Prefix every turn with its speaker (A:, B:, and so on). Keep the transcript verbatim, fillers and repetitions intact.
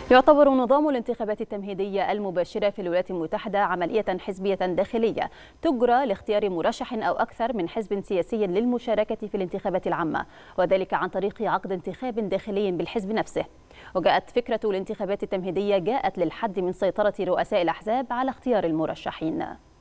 A: يعتبر نظام الانتخابات التمهيدية المباشرة في الولايات المتحدة عملية حزبية داخلية تجرى لاختيار مرشح أو أكثر من حزب سياسي للمشاركة في الانتخابات العامة، وذلك عن طريق عقد انتخاب داخلي بالحزب نفسه. وجاءت فكرة الانتخابات التمهيدية جاءت للحد من سيطرة رؤساء الأحزاب على اختيار المرشحين.